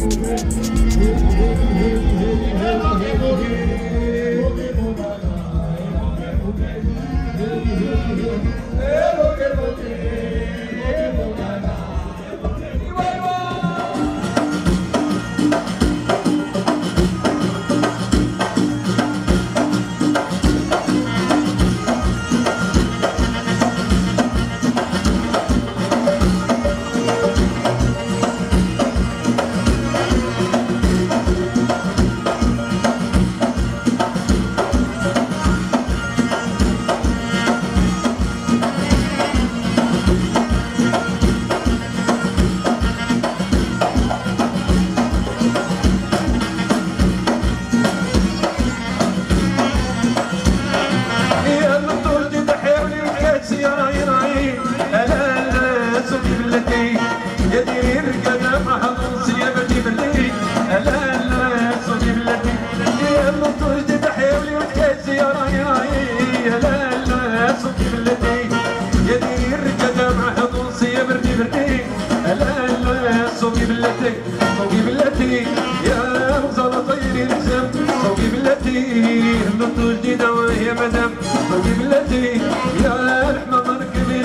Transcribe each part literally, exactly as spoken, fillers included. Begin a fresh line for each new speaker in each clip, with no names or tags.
صوقي بلاتي يا مغزالة طيري الحزام صوقي بلاتي هبطتو جديدة وهي مدام صوقي بلاتي يا لحمة مركبي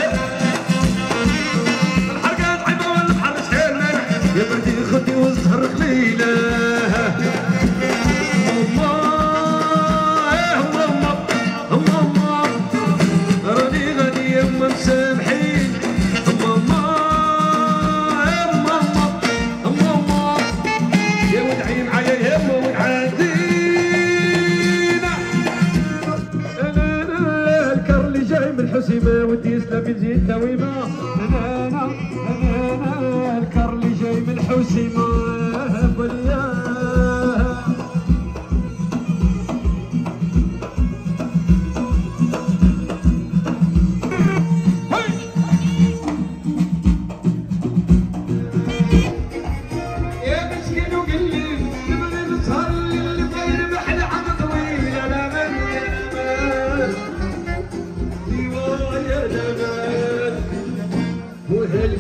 الحرقة تعيبة والبحر شحال يا بردي خدي والزهر خليلة راني غادي يما مسامحين الحسيمة ودي يسلم يزيد دويمة انا انا انا الكر اللي جاي من الحسيمة بليا يا مسكين وقلي نبغي نسهر اللي طاير بحل عم طويل انا من يا جمال وهل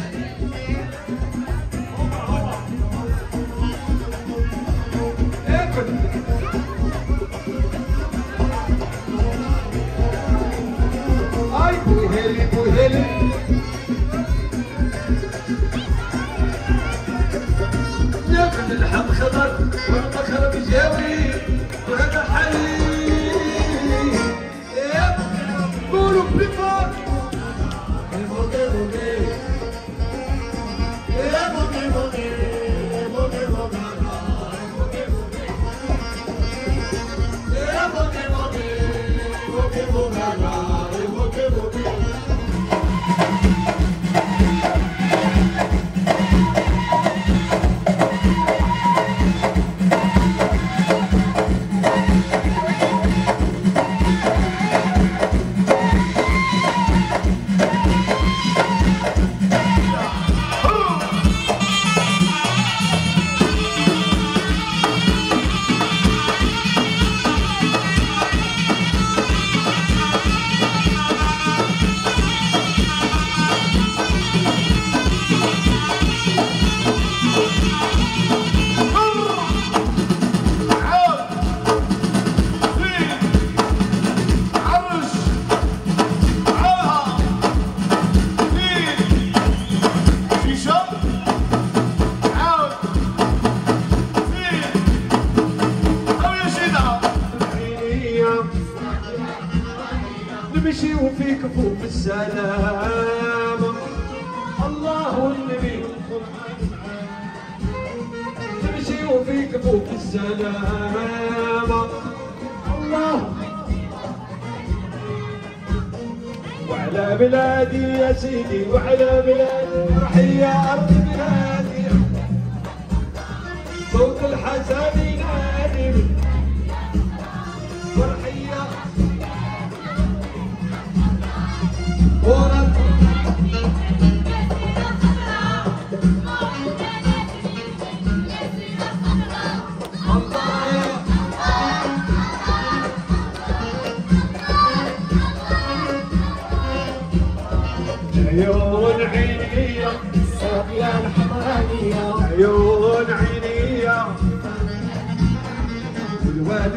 اي وهل وهل ياخذ اللحم خضر والبقر بجاوي وهذا حي قولوا بليفار بوغي بوغي يا بوغي بوغي بوغي بوغي يا بوغي بوغي بوغي بوغي بوغي بوغي نمشي وفي كفوف السلامة الله والنبي نمشي وفي كفوف السلامة الله وعلى بلادي يا سيدي وعلى بلادي روحي يا أرض بلادي صوت الحسن ينادي فرحي يا ورد عيون عينية يا الحمرانية عيون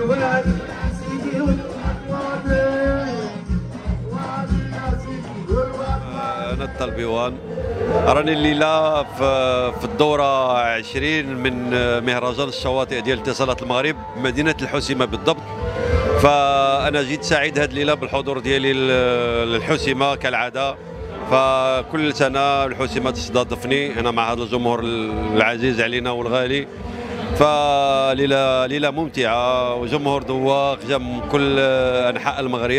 أنا الطلبيوان، راني الليلة في الدورة عشرين من مهرجان الشواطئ ديال اتصالات المغرب بمدينة الحسيمة بالضبط. فأنا جيت سعيد هذه الليلة بالحضور ديالي للحسيمة كالعادة، فكل سنة الحسيمة تستضيفني أنا مع هذا الجمهور العزيز علينا والغالي. فليلة ليلة ممتعة وجمهور ذواق جا من كل أنحاء المغرب،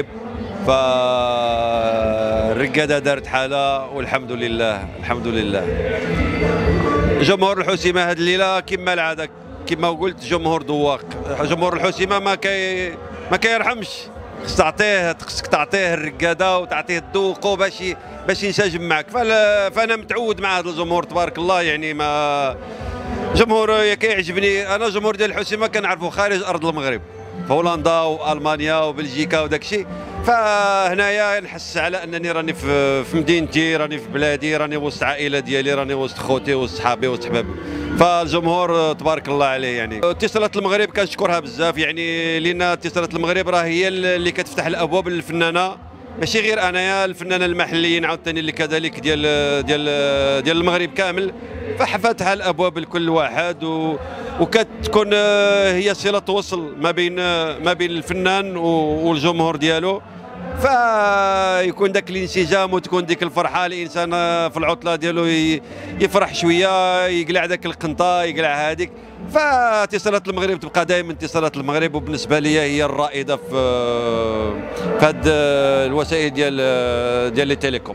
فالرقادة دارت حالة والحمد لله الحمد لله. جمهور الحسيمة هذه الليلة كما العادة كما قلت جمهور ذواق، جمهور الحسيمة ما كي ما كيرحمش، خصك تعطيه خصك تعطيه الرقادة وتعطيه الذوق باش باش ينسجم معك. فانا متعود مع هذا الجمهور تبارك الله، يعني ما جمهور كيعجبني. انا جمهور ديال الحسيمة كنعرفو خارج ارض المغرب، في هولندا والمانيا وبلجيكا وداك الشيء، فهنايا نحس على انني راني في مدينتي، راني في بلادي، راني وسط عائله ديالي، راني وسط خوتي وسط صحابي وسط حبابي. فالجمهور تبارك الله عليه. يعني اتصالات المغرب كنشكرها بزاف، يعني لان اتصالات المغرب راه هي اللي كتفتح الابواب للفنانه، ماشي غير انايا، الفنانه المحليين عاوتاني اللي كذلك ديال ديال ديال المغرب كامل. ففتح الابواب لكل واحد و وكتكون هي صله وصل ما بين ما بين الفنان والجمهور ديالو، فيكون داك الانسجام وتكون ديك الفرحه. الانسان في العطله ديالو يفرح شويه، يقلع داك القنطه، يقلع هذيك. فاتصالات المغرب تبقى دائما اتصالات المغرب، وبالنسبه لي هي الرائده في في هاد الوسائل ديال ديال التيليكوم.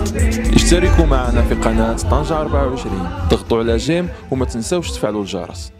اشتركوا معنا في قناة طنجة أربعة وعشرين، ضغطوا على جيم وما تنسوش تفعلوا الجرس.